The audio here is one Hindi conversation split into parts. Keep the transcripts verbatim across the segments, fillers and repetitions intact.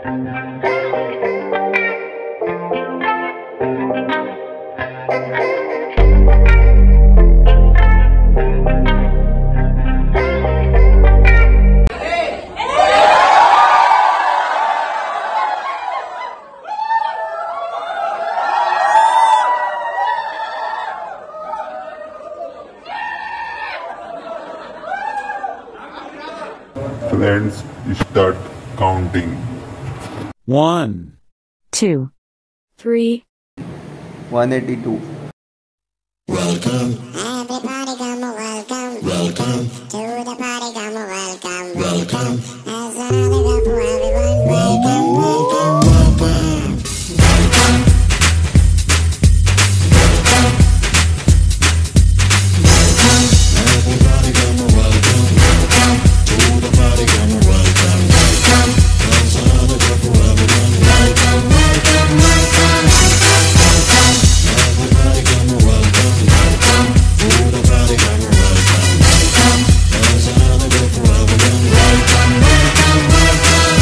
Friends, start counting. One, two, three, one eighty-two. Welcome, Everybody come a welcome, welcome, to the party come a welcome, welcome, as another go for everyone, welcome, welcome, welcome, welcome, everybody come a welcome, welcome, to the party come a welcome, welcome, as another go for everyone, welcome, welcome, welcome, welcome, everybody come a welcome, welcome, to the party come a welcome, welcome, as another go for everyone, welcome, welcome, welcome.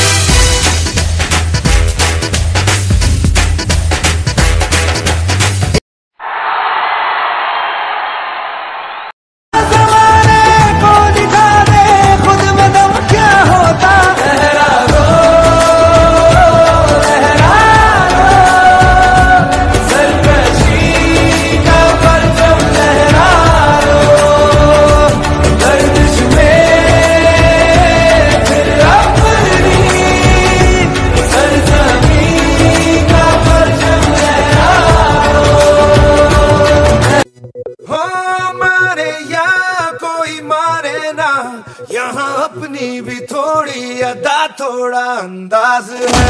यहाँ अपनी भी थोड़ी अदा थोड़ा अंदाज है,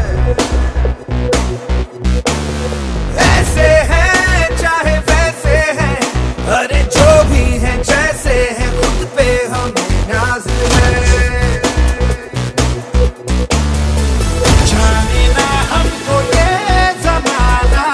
ऐसे हैं चाहे वैसे हैं, अरे जो भी हैं जैसे हैं, खुद पे हमें नाज है। जाने ना हमको ये जमाना,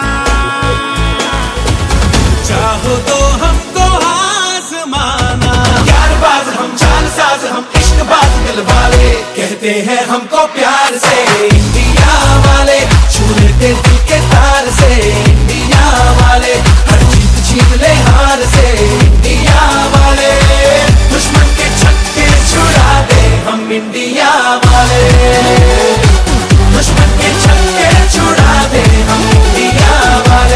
चाहो तो हमको आजमाना, यारबाज हम चालसाज हम इश्कबाज दिल वाले, कहते हैं हमको प्यार से इंडिया वाले, छू लेते दिल के तार से इंडिया वाले, हर जीत जीत ले हार से इंडिया वाले, दुश्मन के छक्के छुड़ा दे हम इंडिया वाले, दुश्मन के छक्के छुड़ा दे हम इंडिया वाले।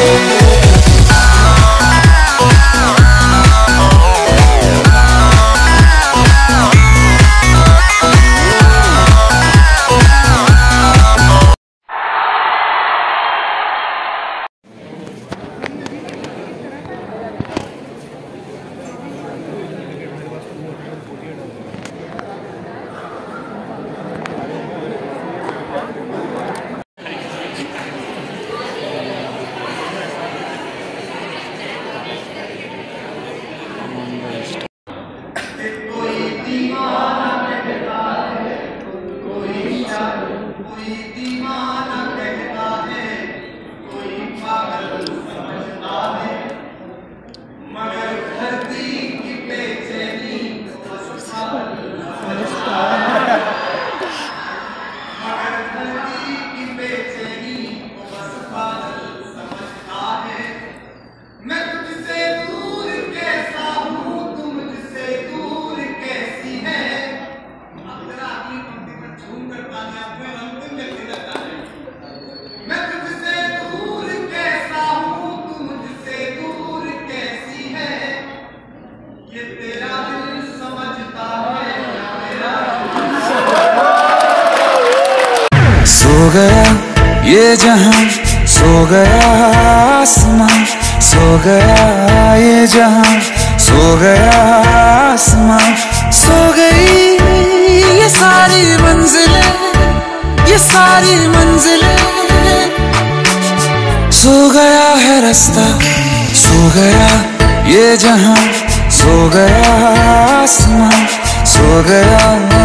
सो गया ये जहां, सो गया आसमां, सो गया ये जहां, सो गया आसमां, सो गई ये सारी मंजिलें, ये सारी मंजिलें, सो गया है रास्ता, सो गया ये जहां, सो गया आसमां, सो गया।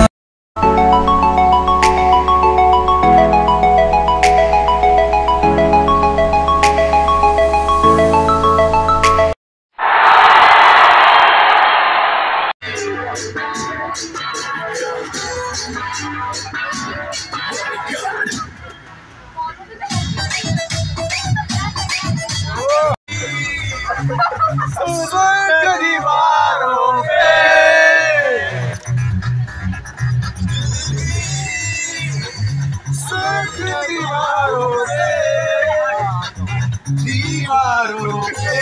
मारो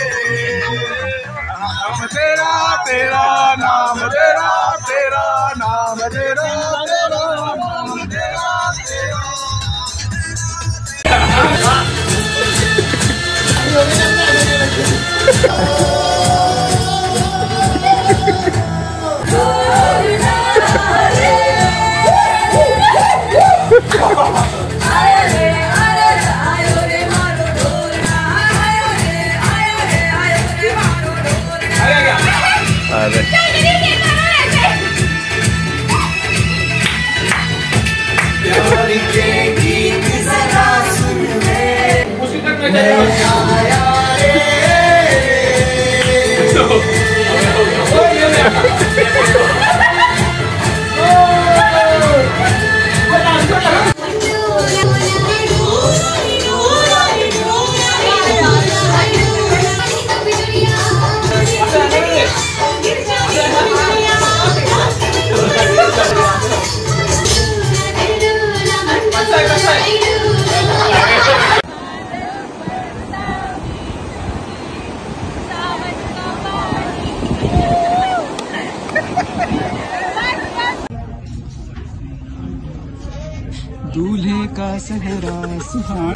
नाम तेरा तेरा नाम तेरा तेरा नाम तेरा तेरा नाम तेरा तेरा दूल्हे का सहरा सुहाना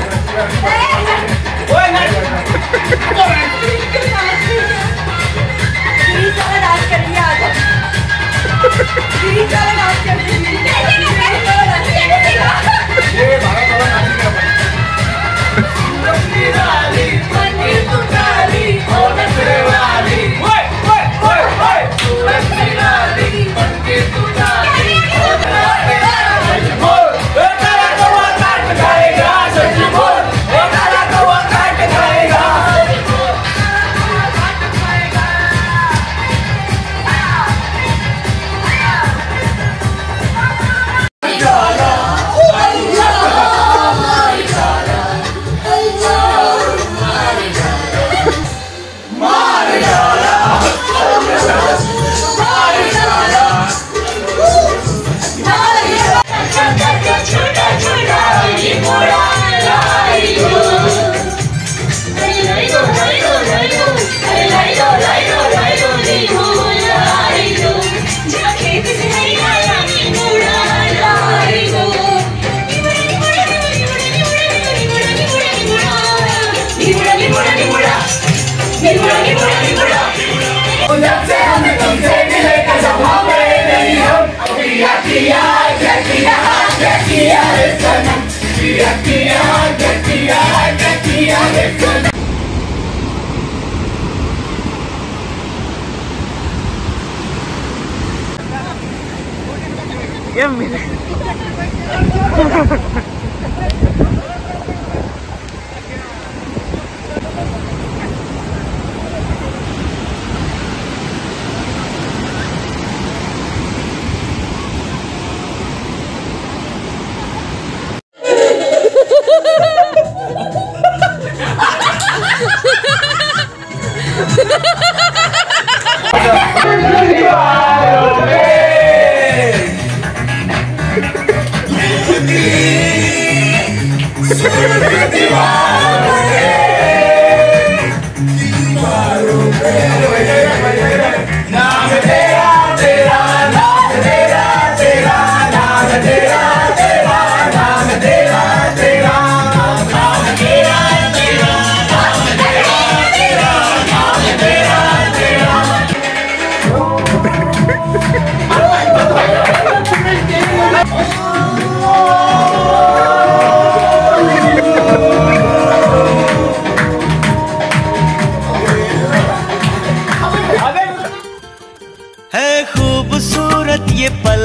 ये पल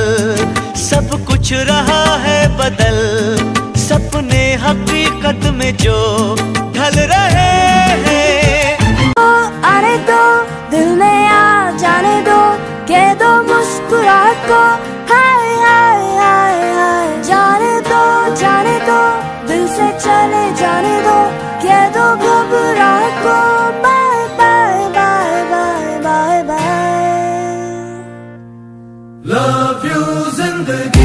सब कुछ रहा है बदल, सपने हकीकत में जो ढल रहे हैं। आने दो दिल में आ जाने दो, कह दो मुस्कुराहट को हाय हाय हाय हाय। जाने दो जाने दो दिल से चले जाने दो, कह दो घबराहट को bye bye bye bye bye bye. Love you जिंदगी,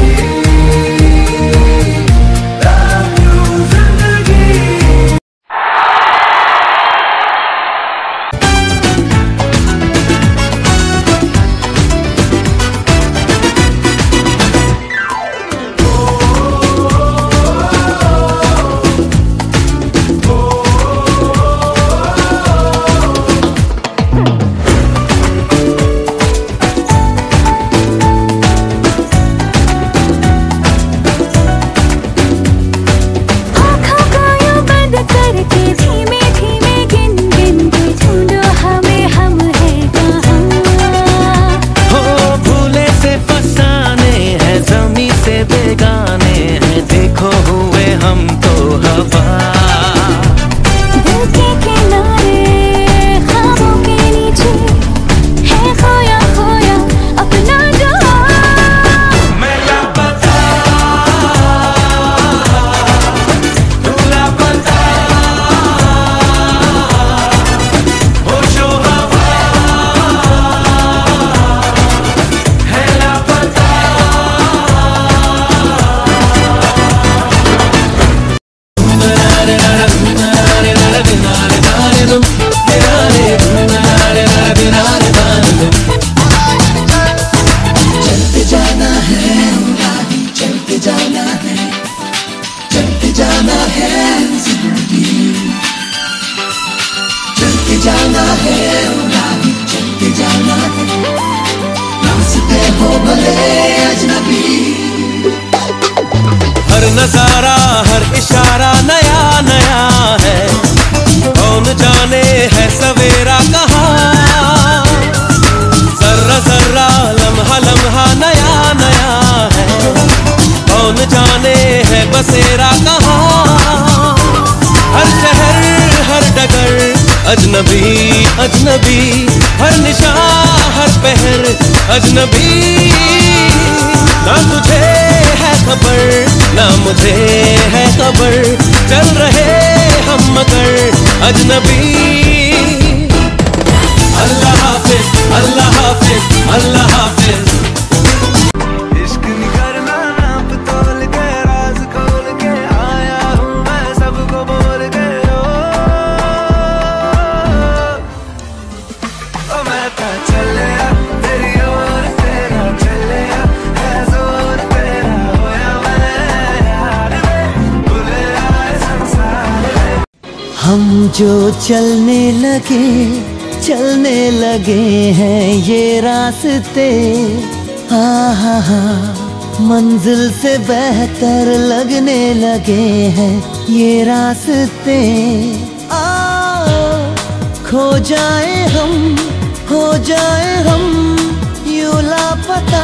है जिंदगी, चलते जाना है उड़ानी, चलते जाना है, रास्ते हो भले अजनबी। हर नजारा हर इशारा नया नया है, कौन जाने है सवेरा कहाँ। जर्रा जर्रा लम्हा लम्हा नया नया है, कौन जाने है बसेरा कहाँ। हर शहर हर डगर अजनबी अजनबी, हर निशा हर पहर अजनबी। ना तुझे है खबर ना मुझे है खबर, चल रहे हम मगर अजनबी। अल्लाह हाफिज अल्लाह हाफिज अल्लाह हाफिज। इश्क नहीं करना नाप तोल के, राज खोल के आया हूँ मैं सबको बोल के। ओ, ओ मैं तो चले तेरी ओर, तेरा चले है जोर तेरा, होया मैं यार भूले आए संसार में। हम जो चलने लगे चलने लगे हैं ये रास्ते, हाँ हाँ हाँ मंजिल से बेहतर लगने लगे हैं ये रास्ते। आओ खो जाए हम हो जाए हम यूं लापता,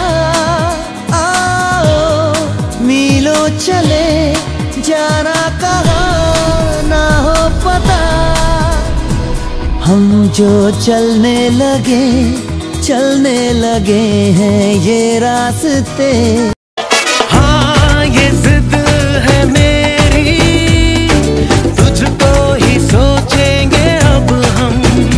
आओ मीलों चले जाना कहाँ ना हो पता। हम जो चलने लगे चलने लगे हैं ये रास्ते। हाँ ये जिद है मेरी, तुझको ही सोचेंगे अब हम,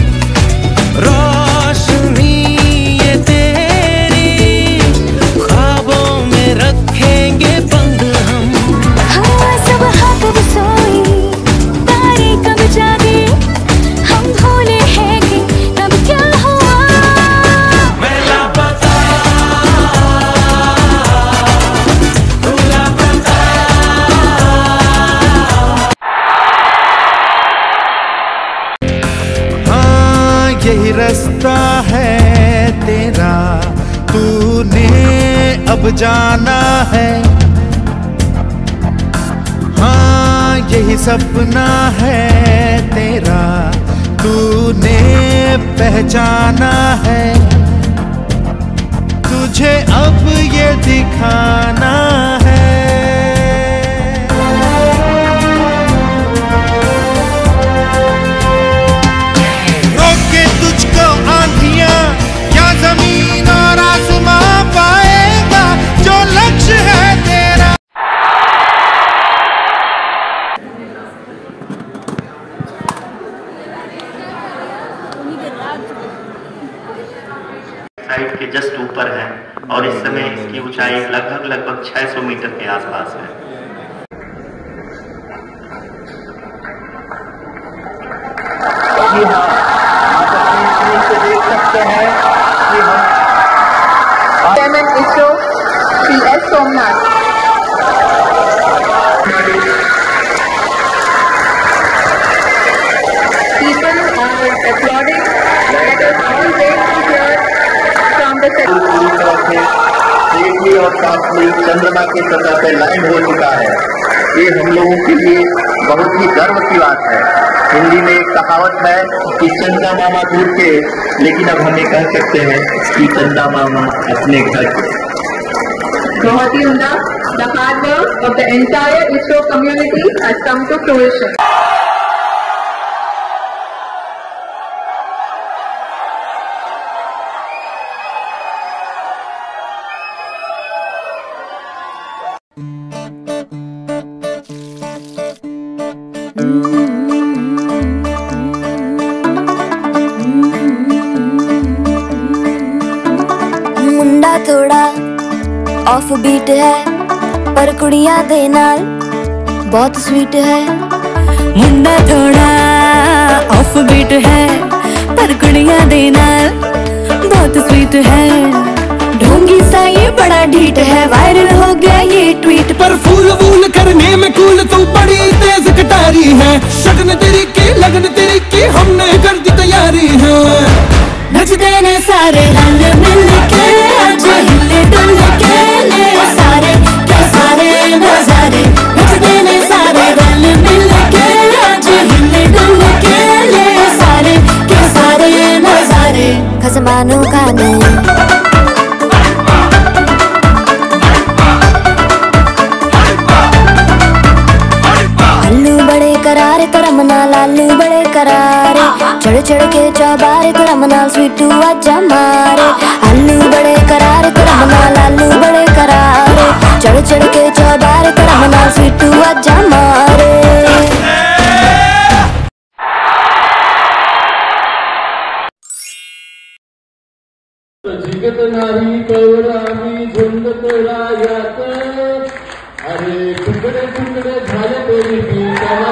रोशनी ये तेरी ख्वाबों में रखेंगे बंद हम। हाँ सब कब सोई तारे कब जागे, हम भूले हैं कि तब क्या हुआ। मैं लापता तू लापता। हाँ यही रास्ता है तेरा, तूने अब जाना है। हाँ यही सपना है तेरा, तूने पहचाना है। तुझे अब ये दिखाना है। रोके तुझको आंधियां या जमीन और आसमां, पाएगा जो लक्ष्य है तेरा। साइट के जस्ट ऊपर है और इस समय इसकी ऊंचाई लगभग लगभग छह सौ मीटर के आसपास है। जी हाँ, आप अपनी स्क्रीन से देख सकते हैं कि हम chairman ISRO Shri S Somanath people are applauding. Let us all wait to hear from the पूरी तरह से सेफली और साफली चंद्रमा की सतह पे लैंड हो चुका है। ये हम लोगों के लिए बहुत ही गर्व की बात है। हिंदी में एक कहावत है कि चंदा मामा दूर के, लेकिन अब हम ये कह सकते हैं कि चंदा मामा अपने घर के। बहुत ही उम्दा, the hard work of the entire ISRO community has come to fruition. मुंडा थोड़ा ऑफ बीट है पर कुड़ियां दे नाल बहुत स्वीट है। मुंडा थोड़ा ऑफ बीट है पर कुड़ियां दे नाल बहुत स्वीट है। ढोंगी सा ये बड़ा ढीठ है, वायरल हो गया ये ट्वीट पर फूल वूल करने में कूल तू बड़ी तेज सारे रल मिल के आज हिले डुल के ले सारे के सारे नजारे नचते ने सारे रल मिल के आज हिले डुल के ले सारे के सारे नजारे खसमानों का नहीं करारे करम नाल आलू बड़े करारे चढ़ चढ़ के चौबारे करम नाल स्वीटू आजा मारे आलू बड़े करारे करम नाल आलू बड़े करारे चढ़ चढ़ के चौबारे करम नाल स्वीटू आजा मारे जिगत नाही कवरामी झुंडत रायात अरे टुकडे टुकडे झाले तरी मी त्याला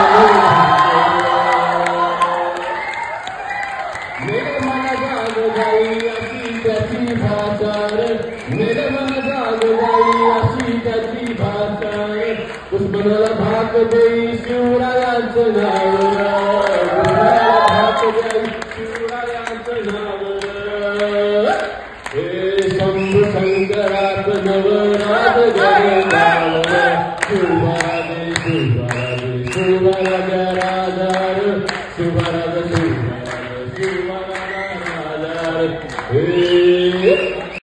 मेरे मन जाग जाई अशी त्याची भाषार मेरे मन जाग जाई अशी त्याची भाषार दुश्मनाला भाक देई शिवरायांचं नाव दुश्मनाला भाक देई शिवरायांचं नाव हे शंभू शंकरात नवरात गगनावर शुभाराजे शुभाराजे शुभाराजा राजार शुभाराजा शुभाराजा शुभाराजा राजार हे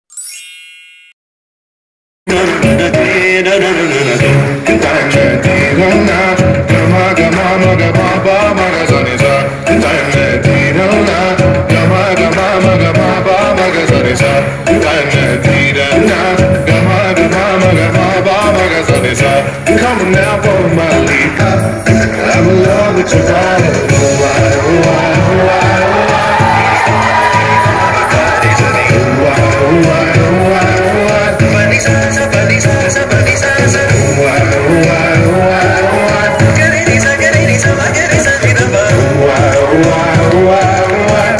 Come now, follow my lead. I'm in love with your body. Oh, I, oh, I, oh, I, oh, I. Oh, I, oh, I, oh, I, oh, I. Vanessa, Vanessa, Vanessa, oh, I, oh, I, oh, I, oh, I. Querida, querida, querida, querida. Oh, I, oh, I, oh, I, oh, I.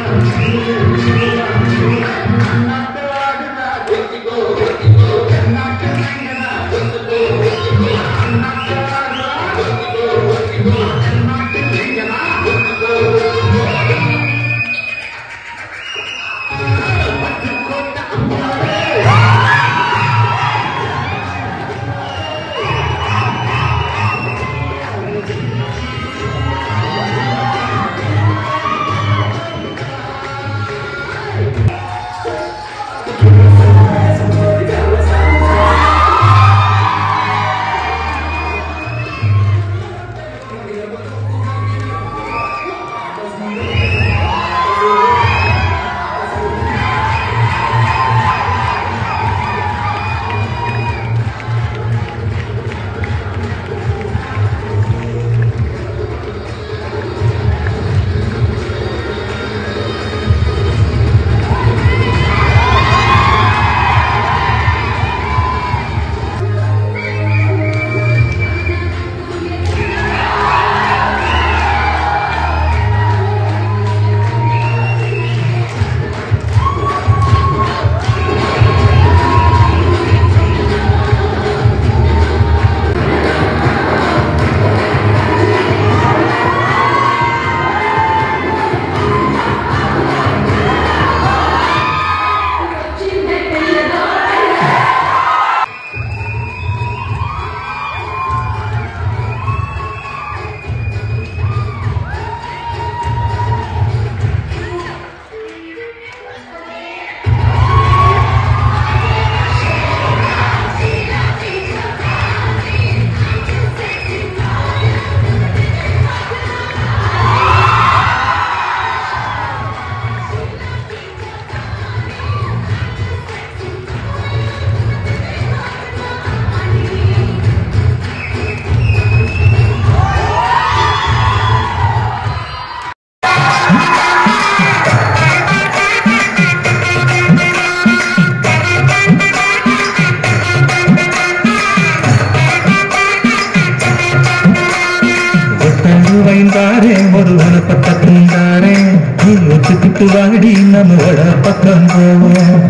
வைந்தாரே ஒருவன பக்கத்தும் தாரே நீ ஒத்துக்கிட்டு வாடி நம்மளோட பக்கம் போவோம்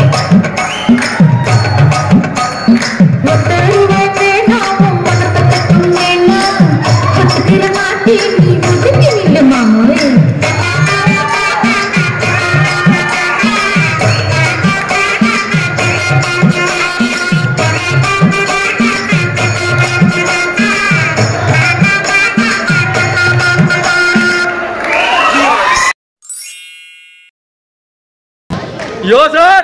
Yo sir.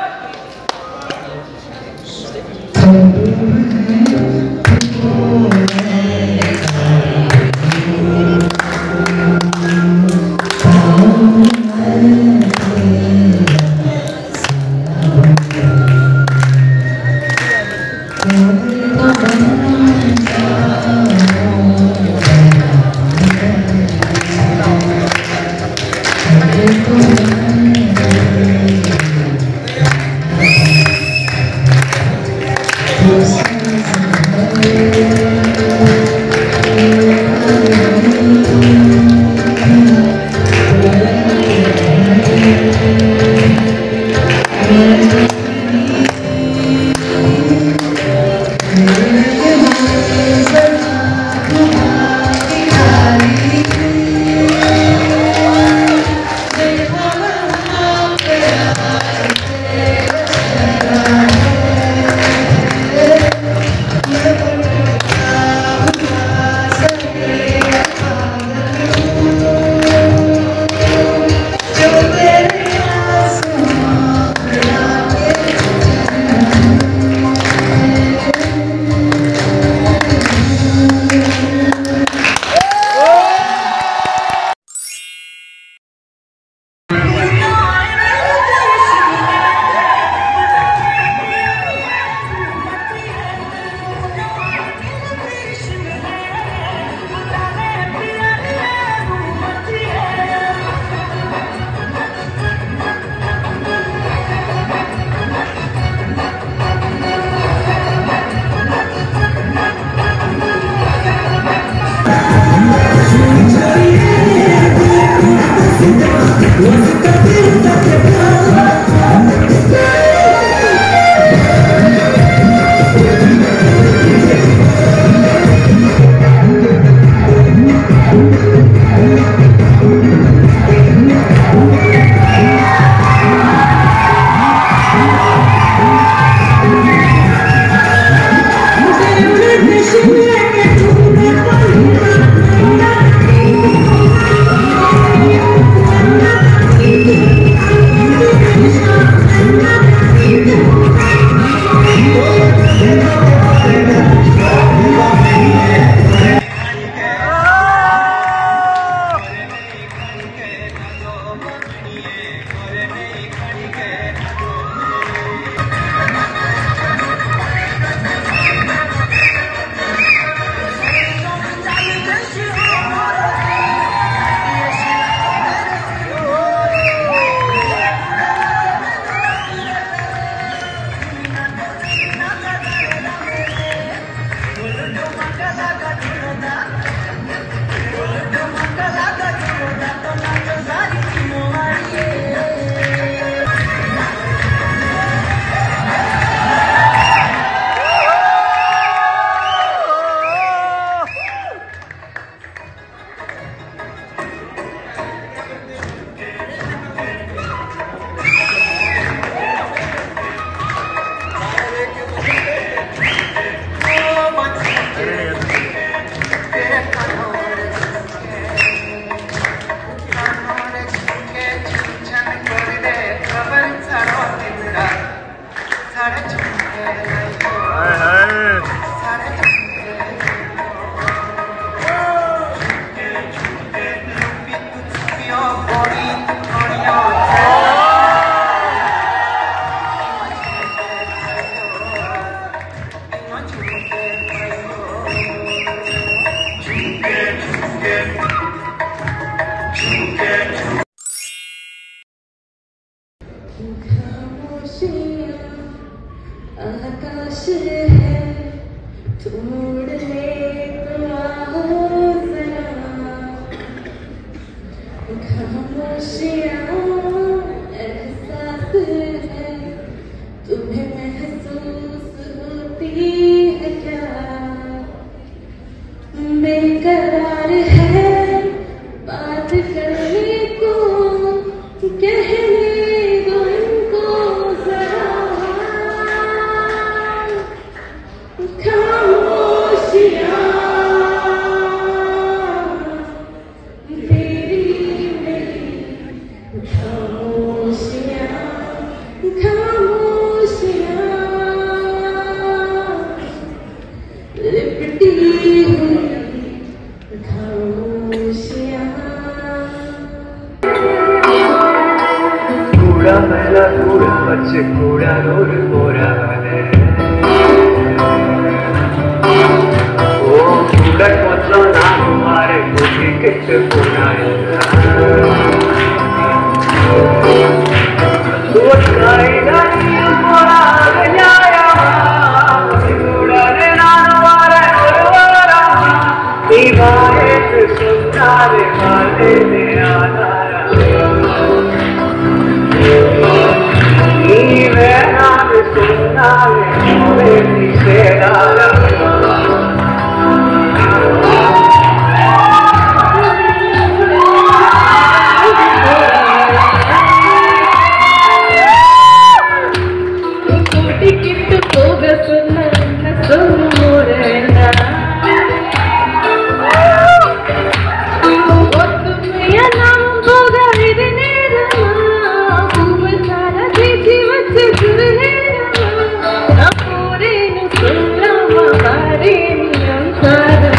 ढूंढ ले तो आओ जरा खामोशियाँ एहसास है तुम्हें महसूस होती है क्या बेकरार है बात करने को कहने दो इनको जरा खामोशियाँ तेरी मेरी खामोशियाँ खामोशियाँ लिपटी हुई खामोशियाँ कूड़ा मैला कूड़ा बच्चे कूड़ा रोड போறானே ஓ கூட கொஞ்சம் நான் மாறே கூட்டி கெட்டு போனாயே ஓ காயினா போறானே ஞாயமா கூடனே நான் மாறே ஒருவரா நீ வாயே சுத்தாரே மாலே நே ஆதாரா நீ வேணான்னு சொன்னாலே ஒரே நீ சேராதா கூட்டிக்கிட்டு போக சொன்ன சொல்லு முறைனா ஒத்துமையா நாம் போக இது நேரமா பூவத்தால தேய்ச்சி வச்சு நேரமா நான் போறேன்னு சொல்லாம வாரேன்னு சாரமா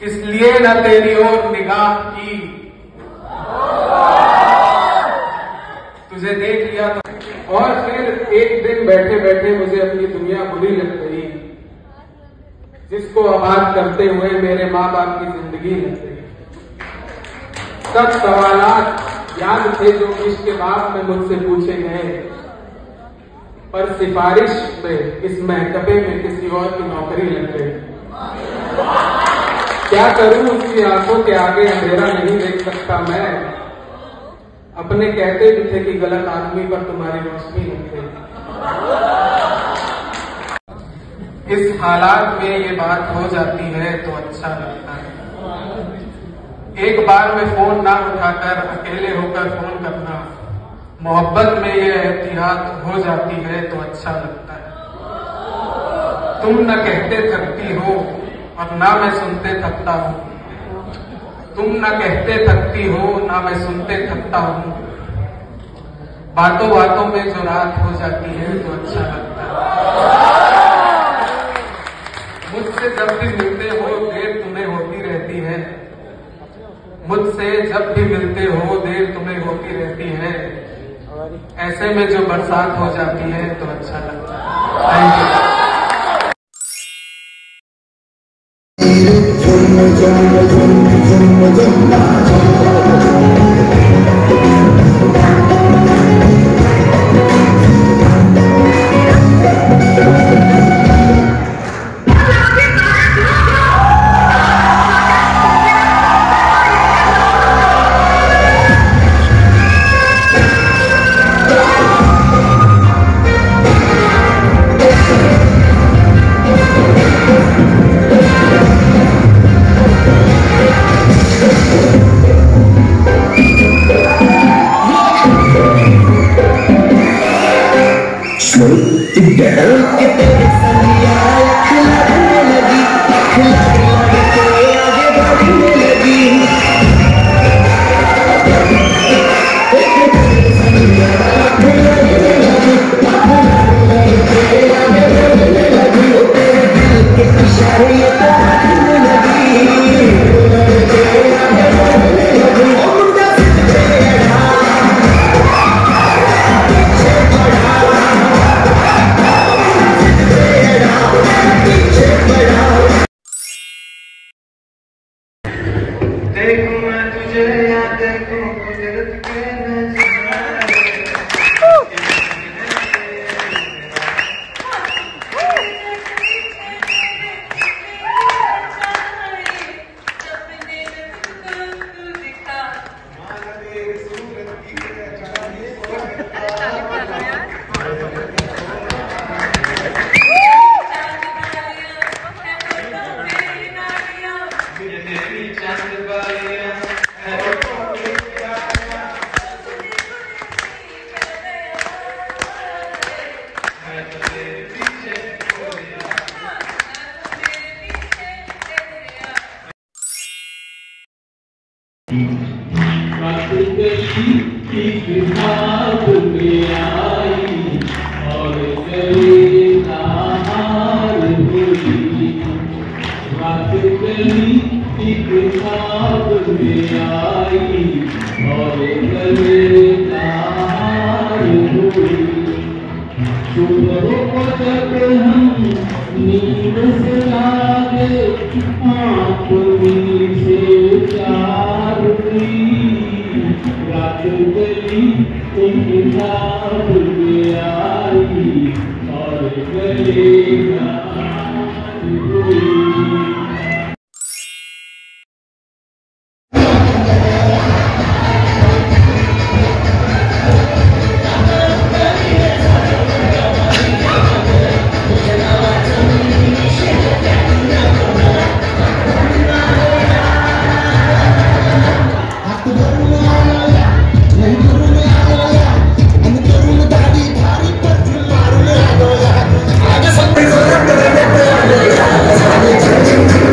इसलिए न तेरी ओर निगाह की, तुझे देख लिया तो। और फिर एक दिन बैठे बैठे मुझे अपनी दुनिया बुरी लग गई, जिसको आबाद करते हुए मेरे माँ बाप की जिंदगी लग गई। सब सवालात याद थे जो इसके बाप में मुझसे पूछे गए, पर सिफारिश में इस महकमे में किसी और की नौकरी लग गई। क्या करूं उसकी आंखों के आगे अंधेरा नहीं देख सकता मैं, अपने कहते भी थे कि गलत आदमी पर तुम्हारी रोशनी लग गई। इस हालात में ये बात हो जाती है तो अच्छा लगता है। एक बार में फोन ना उठाकर अकेले होकर फोन करना, मोहब्बत में ये एहतियात हो जाती है तो अच्छा लगता है। तुम न कहते थकती हो और ना मैं सुनते थकता हूँ, तुम न कहते थकती हो ना मैं सुनते थकता हूँ। बातों बातों में जो रात हो जाती है तो अच्छा लगता है। मुझसे जब भी मिलते हो देर तुम्हें होती रहती है, मुझसे जब भी मिलते हो देर तुम्हें होती रहती है। ऐसे में जो बरसात हो जाती है तो अच्छा लगता है। Thank you. Thank you.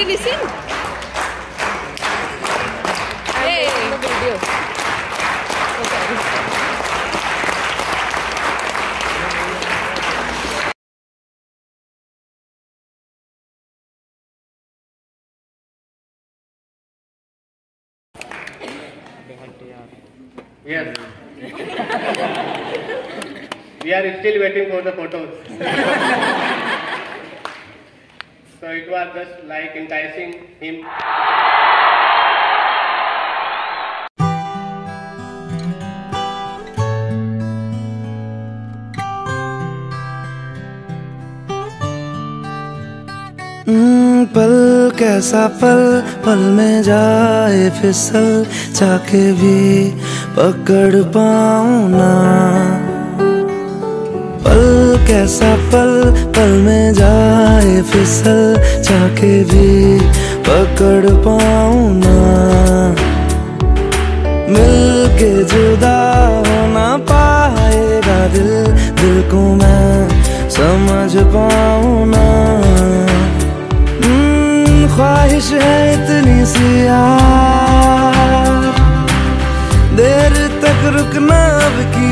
you listen? Hey, the video. Okay. Yes. We are still waiting for the photos. So it was just like enticing him. पल कैसा पल पल में जाए फिसल चाके भी पकड़ पाऊं ना। पल कैसा पल पल में जाए फिसल चाके भी पकड़ पाऊं ना। मिल के जुदा हो ना पाएगा दिल, दिल को मैं समझ पाऊं ना। ख्वाहिश है इतनी सी यार, देर तक रुकना अब की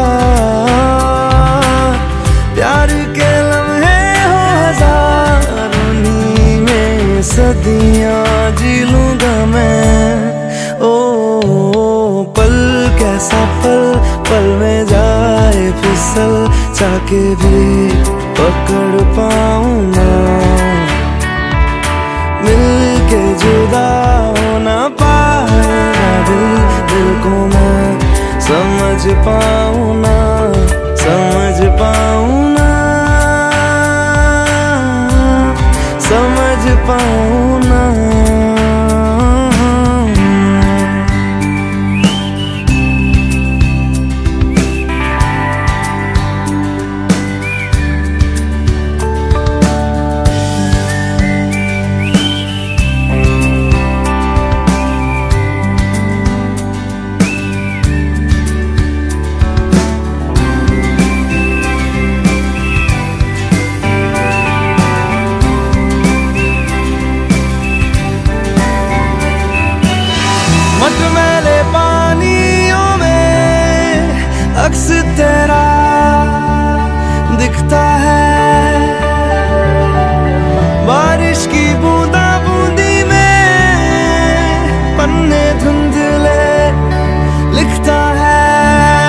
बात। प्यार के लम्हे हो हजार, उन्हीं में सदियां जी लूंगा मैं। ओ, ओ पल कैसा पल पल में जाए फिसल चाके भी पकड़ पाऊं ना। मिल के जुदा हो ना पाएगा दिल, दिल को मैं समझ पाऊं ना, समझ पाऊं ना, समझ पाऊं ना। मटमैले पानियों में अक्स तेरा दिखता है, बारिश की बूंदा बूंदी में पन्ने धुंधले लिखता है।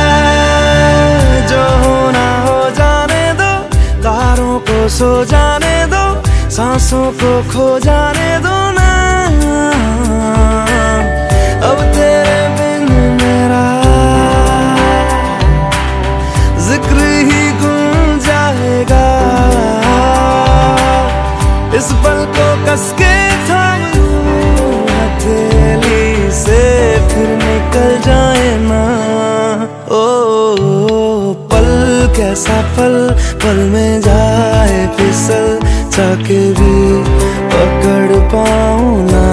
जो होना हो जाने दो, तारों को सो जाने दो, सांसों को खो जाने दो ना। अब तेरे बिन मेरा जिक्र ही गुम जाएगा। इस पल को कस के थाम लूं हथेली से, फिर निकल जाए ना। ओ, ओ पल कैसा पल पल में जाए फिसल चाके भी पकड़ पाऊं ना।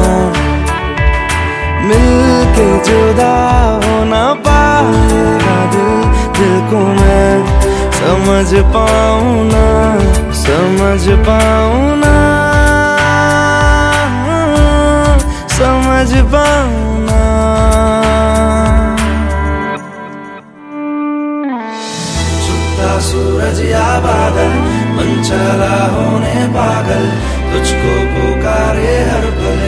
मिल के जुदा हो ना पाएगा दिल, दिल को मैं समझ पाऊं ना, समझ पाऊं ना, समझ पाऊं ना। छुपता सूरज या बादल, मन चला होने पागल, तुझको पुकारे हर पल